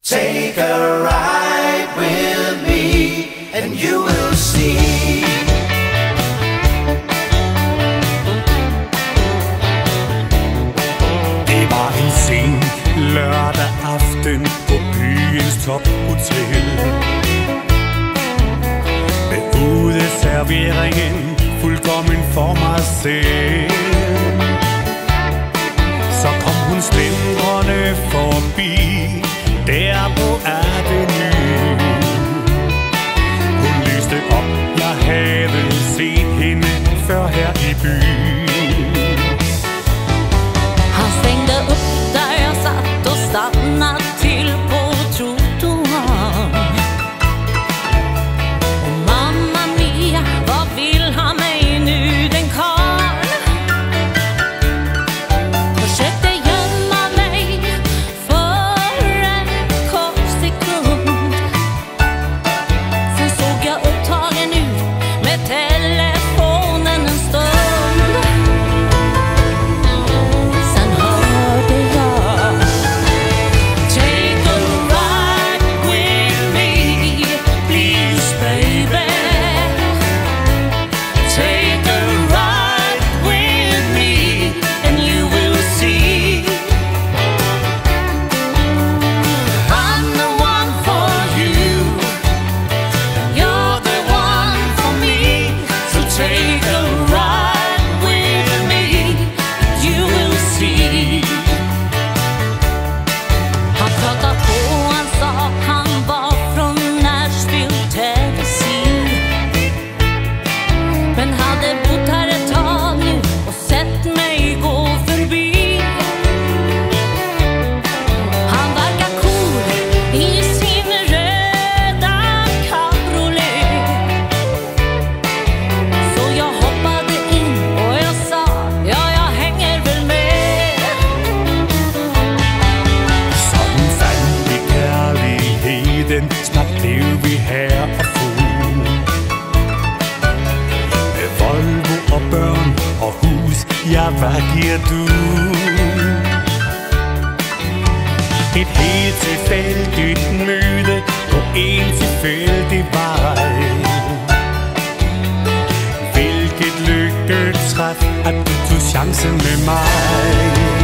Take a ride with me and you will see. Det var en sen lørdag aften på byens tophotel. Med udeserveringen fuldkommen for mig selv. Så kom hun slendrende forbi der på Avenue. Hun lyste op, jeg havde set hende før her i byen. Han stängde upp där jag satt och stannade till på trottoaren. Och mamma mia, vad vill han mig nu den karln? Försökte gömma mig för en kort sekund. Sen såg jag upptagen ut med telefonen en stund. Sen hörde jag: Take a ride with me, please baby. Take a ride with me and you will see. I'm the one for you, you're the one for me. So take a ride with me, you will see. Han pratade på, han sa han var från Nashville, Tennessee. Men hade bott här ett tag nu och sett mig gå förbi. Han verkar cool i sin röda cabriolet. Så jag hoppade in och jag sa, ja jag hänger väl med. Sådan fandt vi kærligheden, snart blev vi her og fuld. Med Volvo og børn og hus, ja hvad giver du? Et helt tilfældigt møde på en tilfældig vej. Hvilket lykketræf, at du tog chancen med mig.